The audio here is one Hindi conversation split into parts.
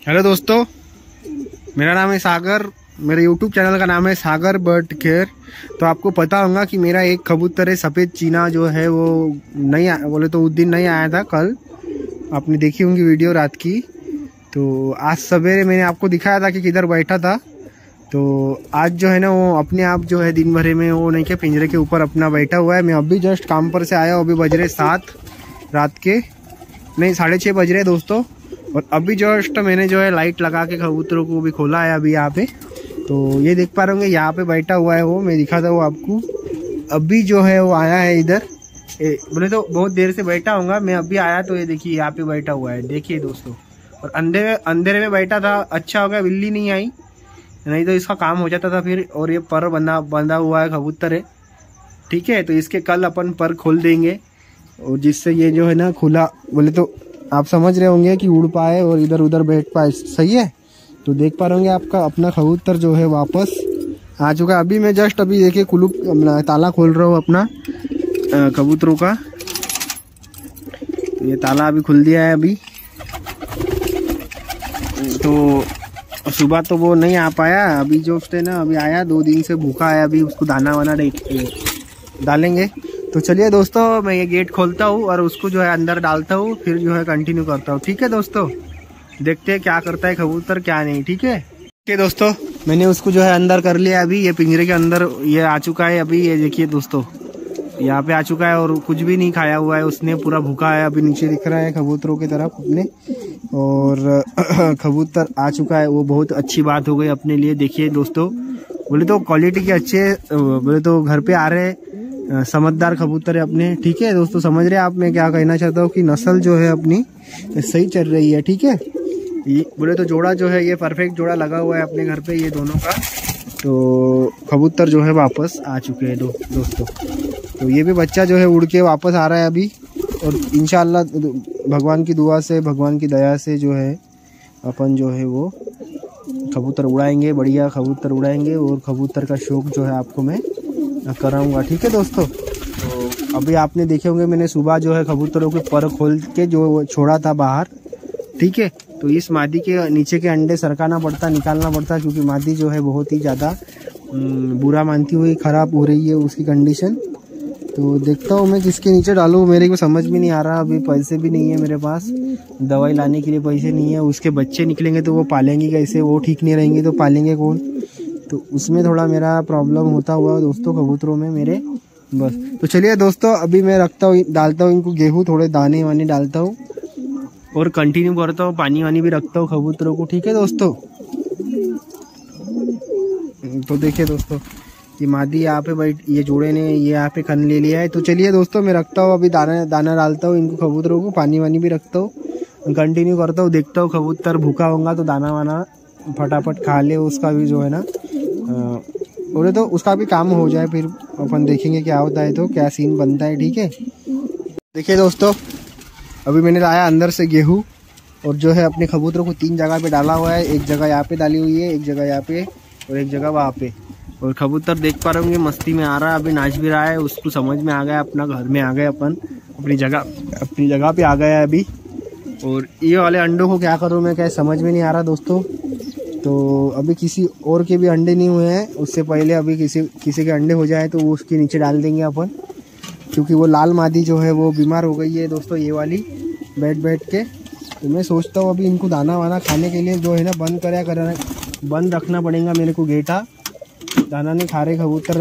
हेलो दोस्तों, मेरा नाम है सागर। मेरे यूट्यूब चैनल का नाम है सागर बर्ड केयर। तो आपको पता होगा कि मेरा एक कबूतर है सफ़ेद चीना, जो है वो नहीं बोले तो उस दिन नहीं आया था। कल आपने देखी होंगी वीडियो रात की। तो आज सवेरे मैंने आपको दिखाया था कि किधर बैठा था। तो आज जो है ना वो अपने आप जो है दिन भरे में वो नहीं के पिंजरे के ऊपर अपना बैठा हुआ है। मैं अभी जस्ट काम पर से आया, अभी बज रहे 7 रात के, नहीं 6:30 बज रहे दोस्तों। और अभी जस्ट मैंने जो है लाइट लगा के कबूतरों को भी खोला है अभी यहाँ पे। तो ये देख पा रहे होंगे यहाँ पे बैठा हुआ है वो, मैं दिखाता हूँ आपको। अभी जो है वो आया है इधर, बोले तो बहुत देर से बैठा होगा। मैं अभी आया तो ये देखिए यहाँ पे बैठा हुआ है, देखिए दोस्तों। और अंधेरे में बैठा था, अच्छा हो गया बिल्ली नहीं आई, नहीं तो इसका काम हो जाता था फिर। और ये पर बंधा हुआ है कबूतर है, ठीक है। तो इसके कल अपन पर खोल देंगे, और जिससे ये जो है ना खुला बोले तो आप समझ रहे होंगे कि उड़ पाए और इधर उधर बैठ पाए, सही है। तो देख पा रहे होंगे आपका अपना कबूतर जो है वापस आ चुका है। अभी मैं जस्ट अभी देखिए कुलूप ताला खोल रहा हूँ अपना कबूतरों का। ये ताला अभी खुल दिया है अभी। तो सुबह तो वो नहीं आ पाया, अभी जो है ना अभी आया, 2 दिन से भूखा है। अभी उसको दाना वाना डालेंगे। तो चलिए दोस्तों, मैं ये गेट खोलता हूँ और उसको जो है अंदर डालता हूँ, फिर जो है कंटिन्यू करता हूँ, ठीक है दोस्तों। देखते हैं क्या करता है कबूतर क्या नहीं, ठीक है। ओके दोस्तों, मैंने उसको जो है अंदर कर लिया। अभी ये पिंजरे के अंदर ये आ चुका है। अभी ये देखिए दोस्तों, यहाँ पे आ चुका है और कुछ भी नहीं खाया हुआ है उसने, पूरा भूखा है। अभी नीचे दिख रहा है कबूतरों की तरफ अपने, और कबूतर आ चुका है। वो बहुत अच्छी बात हो गई अपने लिए। देखिए दोस्तों, बोले तो क्वालिटी के अच्छे, बोले तो घर पे आ रहे समझदार कबूतर है अपने, ठीक है दोस्तों। समझ रहे आप मैं क्या कहना चाहता हूँ कि नस्ल जो है अपनी सही चल रही है, ठीक है। बोले तो जोड़ा जो है ये परफेक्ट जोड़ा लगा हुआ है अपने घर पे ये दोनों का। तो कबूतर जो है वापस आ चुके हैं दोस्तों। तो ये भी बच्चा जो है उड़ के वापस आ रहा है अभी। और इंशाल्लाह भगवान की दुआ से, भगवान की दया से जो है अपन जो है वो कबूतर उड़ाएंगे, बढ़िया कबूतर उड़ाएंगे। और कबूतर का शौक जो है आपको मैं कराऊंगा, ठीक है दोस्तों। तो अभी आपने देखे होंगे मैंने सुबह जो है कबूतरों के पर खोल के जो छोड़ा था बाहर, ठीक है। तो इस मादी के नीचे के अंडे सरकाना पड़ता, निकालना पड़ता, क्योंकि मादी जो है बहुत ही ज़्यादा बुरा मानती हुई ख़राब हो रही है उसकी कंडीशन। तो देखता हूँ मैं किसके नीचे डालूँ, मेरे को समझ भी नहीं आ रहा। अभी पैसे भी नहीं है मेरे पास, दवाई लाने के लिए पैसे नहीं है। उसके बच्चे निकलेंगे तो वो पालेंगे कैसे, वो ठीक नहीं रहेंगे तो पालेंगे कौन। तो उसमें थोड़ा मेरा प्रॉब्लम होता हुआ दोस्तों कबूतरों में मेरे, बस। तो चलिए दोस्तों, अभी मैं रखता हूँ, डालता हूँ इनको गेहूँ, थोड़े दाने वाने डालता हूँ और कंटिन्यू करता हूँ, पानी वानी भी रखता हूँ कबूतरों को, ठीक है दोस्तों। तो देखिए दोस्तों, ये मादी यहाँ पे बैठ, ये जोड़े ने ये यहाँ पे खन ले लिया है। तो चलिए दोस्तों, मैं रखता हूँ अभी, दाना डालता हूँ इनको कबूतरों को, पानी वानी भी रखता हूँ, कंटिन्यू करता हूँ। देखता हूँ कबूतर भूखा होगा तो दाना वाना फटाफट खा ले, उसका भी जो है ना बोले तो उसका भी काम हो जाए। फिर अपन देखेंगे क्या होता है, तो क्या सीन बनता है, ठीक है। देखिए दोस्तों, अभी मैंने लाया अंदर से गेहूँ, और जो है अपने कबूतरों को 3 जगह पे डाला हुआ है। एक जगह यहाँ पे डाली हुई है, एक जगह यहाँ पे, और एक जगह वहाँ पे। और कबूतर देख पा रहे होंगे मस्ती में आ रहा है, अभी नाच भी रहा है। उसको समझ में आ गया, अपना घर में आ गए अपन, अपनी जगह पे आ गया है अभी। और ये वाले अंडों को क्या करूँ मैं, क्या समझ में नहीं आ रहा दोस्तों। तो अभी किसी और के भी अंडे नहीं हुए हैं, उससे पहले अभी किसी के अंडे हो जाए तो वो उसके नीचे डाल देंगे अपन, क्योंकि वो लाल मादी जो है वो बीमार हो गई है दोस्तों, ये वाली बैठ के। तो मैं सोचता हूँ अभी इनको दाना वाना खाने के लिए जो है ना बंद रखना पड़ेगा मेरे को गेटा। दाना नहीं खा रहे कबूतर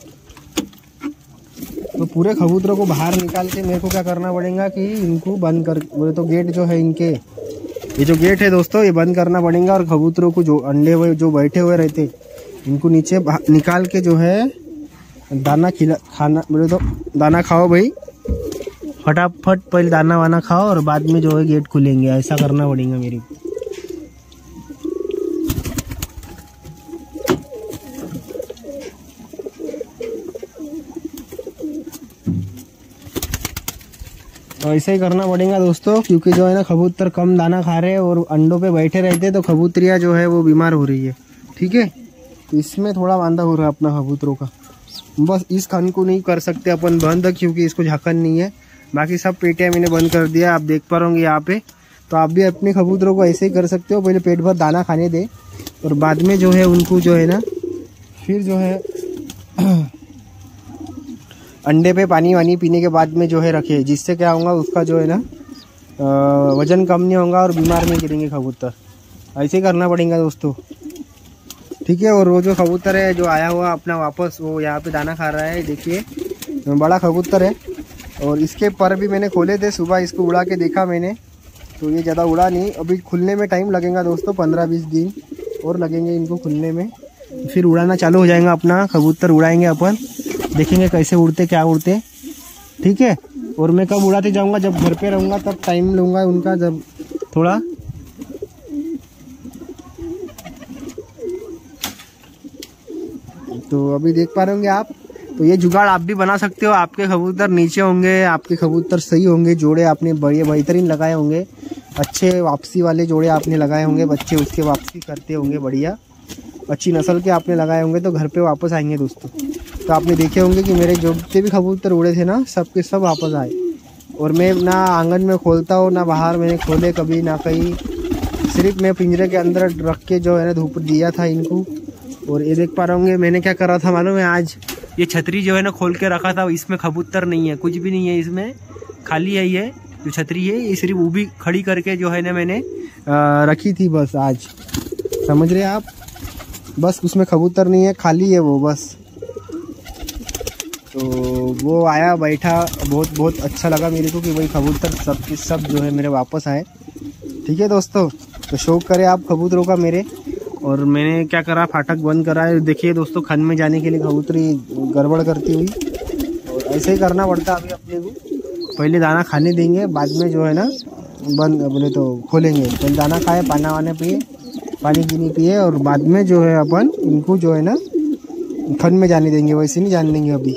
तो पूरे कबूतरों को बाहर निकाल के मेरे को क्या करना पड़ेगा कि इनको बंद कर, बोले तो गेट जो है इनके, ये जो गेट है दोस्तों, ये बंद करना पड़ेगा। और कबूतरों को जो अंडे हुए जो बैठे हुए रहते, इनको नीचे निकाल के जो है दाना खाना, बोले तो दाना खाओ भाई, फटाफट पहले दाना वाना खाओ और बाद में जो है गेट खुलेंगे, ऐसा करना पड़ेगा मेरे को। तो ऐसा ही करना पड़ेगा दोस्तों, क्योंकि जो है ना कबूतर कम दाना खा रहे हैं और अंडों पे बैठे रहते हैं, तो कबूतरियाँ जो है वो बीमार हो रही है, ठीक है। तो इसमें थोड़ा वांदा हो रहा है अपना कबूतरों का। बस इस खान को नहीं कर सकते अपन बंद, क्योंकि इसको झाकन नहीं है। बाकी सब पेटियाँ मैंने बंद कर दिया, आप देख पा रहे होंगे यहाँ पे। तो आप भी अपने कबूतरों को ऐसे ही कर सकते हो, पहले पेट भर दाना खाने दे और बाद में जो है उनको जो है ना फिर जो है अंडे पे पानी वानी पीने के बाद में जो है रखे, जिससे क्या होगा उसका जो है ना वजन कम नहीं होगा और बीमार नहीं गिरेंगे कबूतर। ऐसे ही करना पड़ेगा दोस्तों, ठीक है। और वो जो कबूतर है जो आया हुआ अपना वापस, वो यहाँ पे दाना खा रहा है, देखिए बड़ा कबूतर है। और इसके पर भी मैंने खोले थे, सुबह इसको उड़ा के देखा मैंने, तो ये ज़्यादा उड़ा नहीं। अभी खुलने में टाइम लगेगा दोस्तों, 15-20 दिन और लगेंगे इनको खुलने में, फिर उड़ाना चालू हो जाएगा अपना। कबूतर उड़ाएंगे अपन, देखेंगे कैसे उड़ते क्या उड़ते, ठीक है। और मैं कब उड़ाते जाऊंगा, जब घर पे रहूँगा तब टाइम लूँगा उनका, जब थोड़ा तो अभी देख पा रहे होंगे आप। तो ये जुगाड़ आप भी बना सकते हो, आपके कबूतर नीचे होंगे, आपके कबूतर सही होंगे, जोड़े आपने बड़े बेहतरीन लगाए होंगे, अच्छे वापसी वाले जोड़े आपने लगाए होंगे, बच्चे उसके वापसी करते होंगे बढ़िया, अच्छी नस्ल के आपने लगाए होंगे, तो घर पे वापस आएंगे दोस्तों। तो आपने देखे होंगे कि मेरे जितने भी कबूतर उड़े थे ना, सब के सब वापस आए। और मैं ना आंगन में खोलता हूँ ना बाहर मैंने खोले कभी ना कहीं, सिर्फ मैं पिंजरे के अंदर रख के जो है ना धूप दिया था इनको। और ये देख पा रहे होंगे मैंने क्या करा था मालूम है, आज ये छतरी जो है ना खोल के रखा था, इसमें कबूतर नहीं है, कुछ भी नहीं है इसमें, खाली है ये जो छतरी है, ये सिर्फ ऊभी खड़ी करके जो है ना मैंने रखी थी बस आज, समझ रहे आप। बस उसमें कबूतर नहीं है, खाली है वो बस। तो वो आया बैठा, बहुत अच्छा लगा मेरे को कि भाई कबूतर सब के सब जो है मेरे वापस आए, ठीक है दोस्तों। तो शौक करें आप कबूतरों का मेरे। और मैंने क्या करा, फाटक बंद करा है, देखिए दोस्तों खन में जाने के लिए कबूतरी गड़बड़ करती हुई। और ऐसे ही करना पड़ता अभी अपने को, पहले दाना खाने देंगे, बाद में जो है ना बंद बोले तो खोलेंगे। पहले दाना खाए, पाना वाने पिए, पानी गिनी पिए, और बाद में जो है अपन इनको जो है ना खन में जाने देंगे, वैसे नहीं जाने देंगे अभी।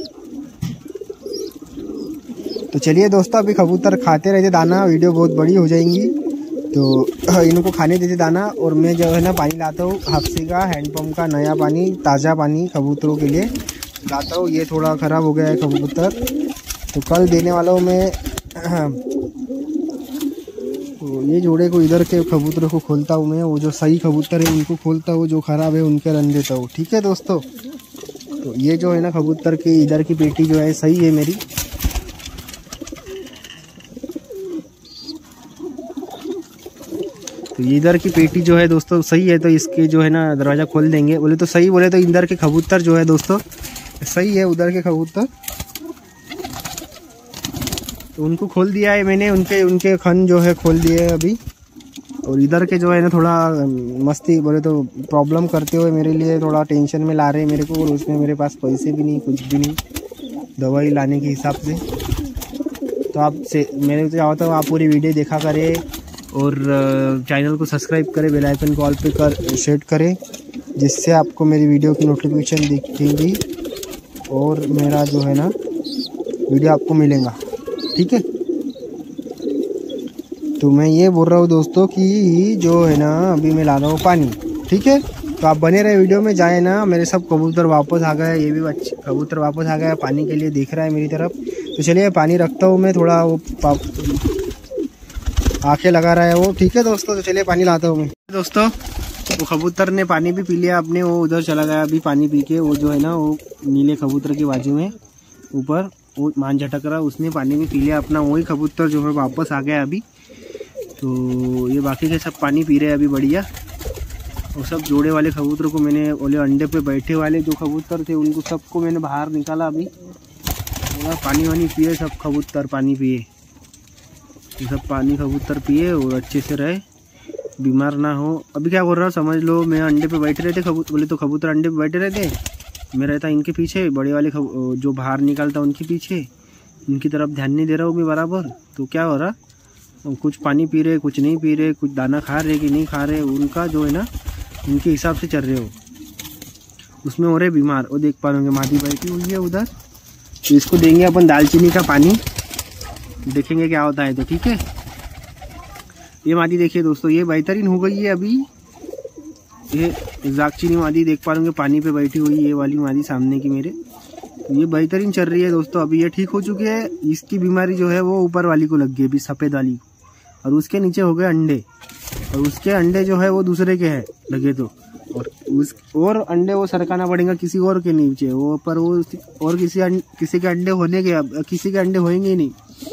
तो चलिए दोस्तों, अभी कबूतर खाते रहते दाना, वीडियो बहुत बड़ी हो जाएंगी, तो इनको खाने देते दाना। और मैं जो है ना पानी लाता हूँ हाफसी का, हैंडपम्प का नया पानी, ताज़ा पानी कबूतरों के लिए लाता हूँ। ये थोड़ा ख़राब हो गया है कबूतर, तो कल देने वाला हूँ मैं। तो ये जोड़े को इधर के कबूतरों को खोलता हूँ मैं, वो जो सही कबूतर है उनको खोलता हूँ, जो ख़राब है उनके रन देता हूँ, ठीक है दोस्तों। तो ये जो है ना कबूतर की इधर की पेटी जो है सही है मेरी। तो ये इधर की पेटी जो है दोस्तों सही है, तो इसके जो है ना दरवाज़ा खोल देंगे। बोले तो सही, बोले तो इधर के कबूतर जो है दोस्तों सही है, उधर के कबूतर तो उनको खोल दिया है मैंने, उनके खन जो है खोल दिए है अभी। और इधर के जो है ना थोड़ा मस्ती बोले तो प्रॉब्लम करते हुए मेरे लिए थोड़ा टेंशन में ला रहे हैं मेरे को, और उसमें मेरे पास पैसे भी नहीं, कुछ भी नहीं दवाई लाने के हिसाब से। तो आप से मेरे को चाहता हूँ आप पूरी वीडियो देखा करें, और चैनल को सब्सक्राइब करें, बेल आइकन को ऑल पे कर सेट करें, जिससे आपको मेरी वीडियो की नोटिफिकेशन दिखेगी और मेरा जो है ना वीडियो आपको मिलेगा, ठीक है। तो मैं ये बोल रहा हूँ दोस्तों कि जो है ना अभी मैं ला रहा हूँ पानी, ठीक है। तो आप बने रहे वीडियो में, जाए ना। मेरे सब कबूतर वापस आ गए, ये भी बच्चे कबूतर वापस आ गया, पानी के लिए देख रहा है मेरी तरफ। तो चलिए पानी रखता हूँ मैं, थोड़ा वो आंखें लगा रहा है वो, ठीक है दोस्तों। तो चलिए पानी लाता हूँ मैं दोस्तों। वो कबूतर ने पानी भी पी लिया अपने, वो उधर चला गया अभी पानी पी के। वो जो है ना वो नीले कबूतर के बाजू में ऊपर वो मान झटक रहा, उसने पानी भी पी लिया अपना। वही कबूतर जो है वापस आ गया अभी। तो ये बाकी के सब पानी पी रहे हैं अभी बढ़िया। और सब जोड़े वाले कबूतर को मैंने, बोले अंडे पे बैठे वाले जो कबूतर थे उनको सबको मैंने बाहर निकाला अभी। पानी वानी पिए सब कबूतर, पानी पिए सब, पानी कबूतर पिए और अच्छे से रहे, बीमार ना हो। अभी क्या बोल रहा हूँ समझ लो, मैं अंडे पे बैठे रहते कबूतर, बोले तो कबूतर अंडे पे बैठे रहते, मैं रहता इनके पीछे, बड़े वाले जो बाहर निकालता उनके पीछे, उनकी तरफ ध्यान नहीं दे रहा हूँ मैं बराबर। तो क्या हो रहा, कुछ पानी पी रहे, कुछ नहीं पी रहे, कुछ दाना खा रहे कि नहीं खा रहे, उनका जो है ना उनके हिसाब से चल रहे हो, उसमें हो रहे बीमार। वो देख पा रहे होंगे मादी बैठी हुई है उधर। तो इसको देंगे अपन दालचीनी का पानी, देखेंगे क्या होता है। तो ठीक है, ये मादी देखिए दोस्तों, ये बेहतरीन हो गई है अभी। ये जागचीनी मादी देख पा रहे पानी पे बैठी हुई, ये वाली मादी सामने की मेरे, ये बेहतरीन चल रही है दोस्तों। अभी ये ठीक हो चुकी है। इसकी बीमारी जो है वो ऊपर वाली को लग गई, अभी सफ़ेद वाली। और उसके नीचे हो गए अंडे, और उसके अंडे जो है वो दूसरे के हैं लगे तो, और अंडे वो सरकाना पड़ेगा किसी और के नीचे वो, पर वो और किसी के अंडे होने के, किसी के अंडे होंगे ही नहीं,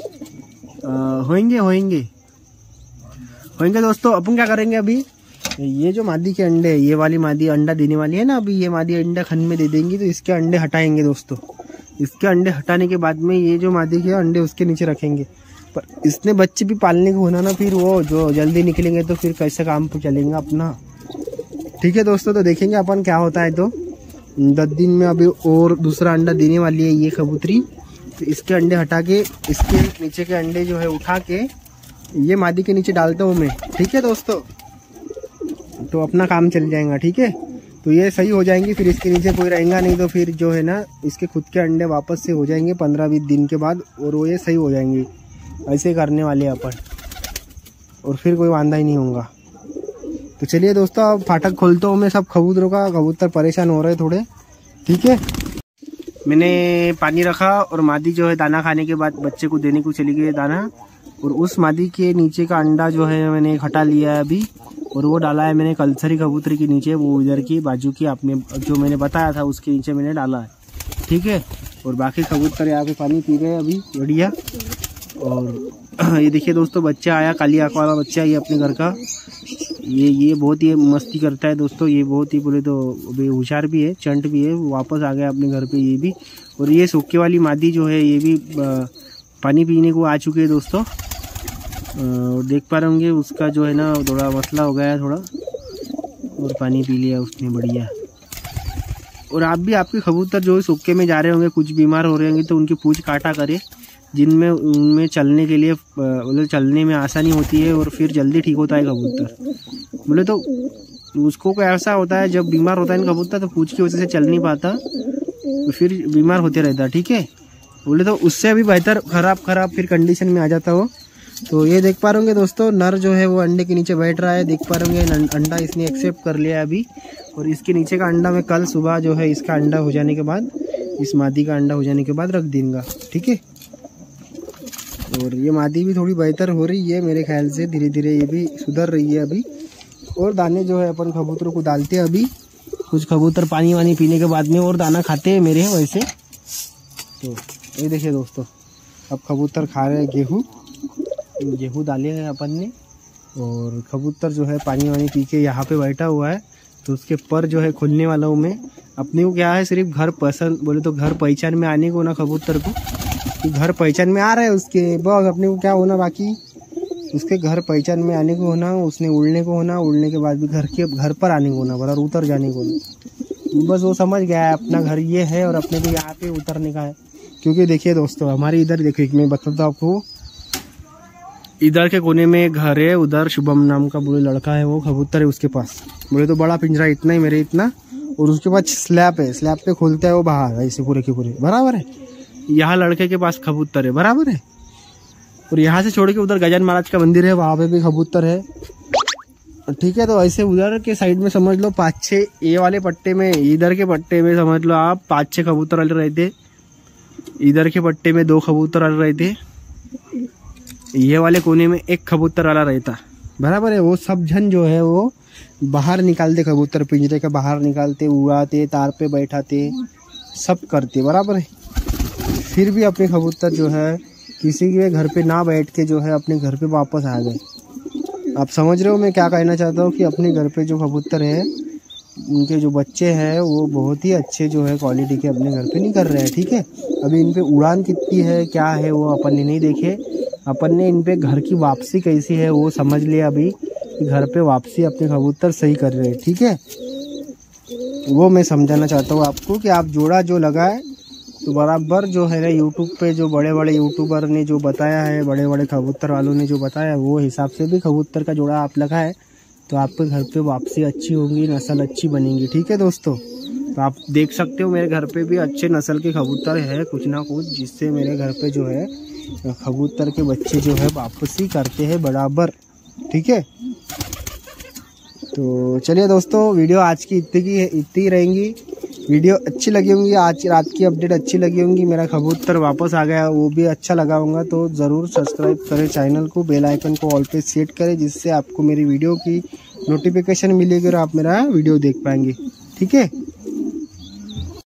होंगे दोस्तों। अपन क्या करेंगे अभी, ये जो मादी के अंडे, ये वाली मादी अंडा देने वाली है ना, अभी ये मादी अंडा खन में दे देंगी, तो इसके अंडे हटाएंगे दोस्तों। इसके अंडे हटाने के बाद में ये जो मादी के अंडे उसके नीचे रखेंगे, पर इसने बच्चे भी पालने को होना ना, फिर वो जो जल्दी निकलेंगे तो फिर कैसे काम चलेगा अपना। ठीक है दोस्तों, तो देखेंगे अपन क्या होता है। तो 10 दिन में अभी और दूसरा अंडा देने वाली है ये कबूतरी, तो इसके अंडे हटा के इसके नीचे के अंडे जो है उठा के ये मादी के नीचे डालता हूँ मैं। ठीक है दोस्तों, तो अपना काम चल जाएगा। ठीक है, तो ये सही हो जाएंगी, फिर इसके नीचे कोई रहेगा नहीं, तो फिर जो है ना इसके खुद के अंडे वापस से हो जाएंगे 15-20 दिन के बाद, और वो ये सही हो जाएंगे। ऐसे करने वाले अपन, और फिर कोई वांदा ही नहीं होगा। तो चलिए दोस्तों, अब फाटक खोलता हूँ मैं सब कबूतरों का। कबूतर परेशान हो रहे थोड़े। ठीक है, मैंने पानी रखा और मादी जो है दाना खाने के बाद बच्चे को देने को चली गई दाना, और उस मादी के नीचे का अंडा जो है मैंने हटा लिया है अभी, और वो डाला है मैंने कलसरी कबूतरी के नीचे, वो इधर की बाजू की आपने जो मैंने बताया था उसके नीचे मैंने डाला है। ठीक है, और बाकी कबूतर यहाँ पे पानी पी रहे हैं अभी बढ़िया। और ये देखिए दोस्तों, बच्चा आया, काली आंख वाला बच्चा, ये अपने घर का, ये बहुत ही मस्ती करता है दोस्तों। ये बहुत ही बोले तो होशियार भी है, चंट भी है, वापस आ गया अपने घर पे ये भी। और ये सूखे वाली मादी जो है ये भी पानी पीने को आ चुके हैं दोस्तों। देख पा रहे होंगे उसका जो है ना थोड़ा मसला हो गया है थोड़ा, और पानी पी लिया उसने बढ़िया। और आप भी आपके कबूतर जो है सूखे में जा रहे होंगे, कुछ बीमार हो रहे होंगे, तो उनकी पूंछ काटा करे, जिनमें उनमें चलने के लिए मतलब चलने में आसानी होती है, और फिर जल्दी ठीक होता है कबूतर। बोले तो उसको ऐसा होता है जब बीमार होता है कबूतर, तो पूंछ की वजह से चल नहीं पाता, तो फिर बीमार होते रहता है। ठीक है, बोले तो उससे अभी बेहतर खराब फिर कंडीशन में आ जाता हो। तो ये देख पा रहे होंगे दोस्तों, नर जो है वो अंडे के नीचे बैठ रहा है, देख पा रहे होंगे अंडा इसने एक्सेप्ट कर लिया है अभी। और इसके नीचे का अंडा मैं कल सुबह जो है इसका अंडा हो जाने के बाद, इस मादी का अंडा हो जाने के बाद रख दूंगा। ठीक है, और ये मादी भी थोड़ी बेहतर हो रही है मेरे ख्याल से, धीरे धीरे ये भी सुधर रही है अभी। और दाने जो है अपन कबूतरों को डालते हैं अभी, कुछ कबूतर पानी वानी पीने के बाद में और दाना खाते हैं मेरे वैसे। तो ये देखिए दोस्तों, अब कबूतर खा रहे हैं गेहूँ डाले हैं अपन ने, और कबूतर जो है पानी वानी पी के यहाँ पे बैठा हुआ है, तो उसके पर जो है खोलने वाला हूँ मैं। अपने को क्या है, सिर्फ घर पसंद बोले तो घर पहचान में आने को ना कबूतर को, कि घर पहचान में आ रहा है उसके, बस अपने को क्या होना, बाकी उसके घर पहचान में आने को होना, उसने उड़ने को होना, उड़ने के बाद भी घर पर आने को होना, बराबर उतर जाने को होना। बस वो समझ गया है अपना घर ये है, और अपने को यहाँ पे उतरने का है। क्योंकि देखिए दोस्तों, हमारे इधर देखिए, मैं बताता हूँ आपको, इधर के कोने में एक घर है, उधर शुभम नाम का बोले लड़का है, वो कबूतर है उसके पास, बोले तो बड़ा पिंजरा इतना ही मेरे इतना, और उसके पास स्लैब है, स्लैब पे खोलता है वो बाहर ऐसे पूरे के पूरे, बराबर है। यहाँ लड़के के पास कबूतर है, बराबर है। और यहाँ से छोड़ के उधर गजानन महाराज का मंदिर है, वहाँ पे भी कबूतर है। ठीक है, तो ऐसे उधर के साइड में समझ लो 5-6, ये वाले पट्टे में, इधर के पट्टे में समझ लो आप 5-6 कबूतर वाले रहते, इधर के पट्टे में 2 कबूतर वाले रहते, ये वाले कोने में 1 कबूतर वाला रहता, बराबर है। वो सब जन जो है वो बाहर निकालते कबूतर, पिंजरे के बाहर निकालते, उड़ाते, तार पे बैठाते, सब करते, बराबर है। फिर भी अपने कबूतर जो है किसी के घर पे ना बैठ के जो है अपने घर पे वापस आ गए। आप समझ रहे हो मैं क्या कहना चाहता हूँ, कि अपने घर पे जो कबूतर है उनके जो बच्चे हैं वो बहुत ही अच्छे जो है क्वालिटी के अपने घर पे नहीं कर रहे हैं। ठीक है, अभी इन पे उड़ान कितनी है क्या है वो अपन ने नहीं देखे, अपन ने इन पे घर की वापसी कैसी है वो समझ लिया अभी, कि घर पे वापसी अपने कबूतर सही कर रहे हैं। ठीक है, वो मैं समझाना चाहता हूँ आपको, कि आप जोड़ा जो लगाए तो बराबर जो है ना यूट्यूब पे जो बड़े बड़े यूट्यूबर ने जो बताया है, बड़े बड़े कबूतर वालों ने जो बताया, वो हिसाब से भी कबूतर का जोड़ा आप लगाए तो आपके घर पे वापसी अच्छी होगी, नस्ल अच्छी बनेगी। ठीक है दोस्तों, तो आप देख सकते हो मेरे घर पे भी अच्छे नस्ल के कबूतर है कुछ ना कुछ, जिससे मेरे घर पे जो है कबूतर के बच्चे जो है वापसी करते हैं बराबर। ठीक है, तो चलिए दोस्तों, वीडियो आज की इतनी रहेंगी। वीडियो अच्छी लगी होंगी, आज रात की अपडेट अच्छी लगी होंगी, मेरा कबूतर वापस आ गया वो भी अच्छा लगा होगा, तो ज़रूर सब्सक्राइब करें चैनल को, बेल आइकन को ऑल पे सेट करें, जिससे आपको मेरी वीडियो की नोटिफिकेशन मिलेगी और आप मेरा वीडियो देख पाएंगे। ठीक है।